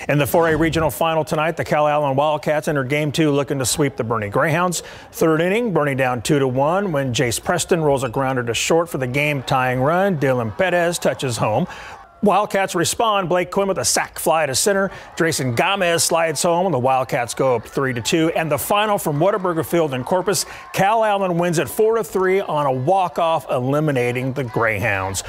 In the 4A regional final tonight, the Calallen Wildcats entered Game 2 looking to sweep the Boerne Greyhounds. Third inning, Boerne down 2-1 when Jace Preston rolls a grounder to short for the game-tying run. Dylan Perez touches home. Wildcats respond. Blake Quinn with a sac fly to center. Drayson Gomez slides home, and the Wildcats go up 3-2. And the final from Whataburger Field in Corpus, Calallen wins it 4-3 on a walk-off, eliminating the Greyhounds.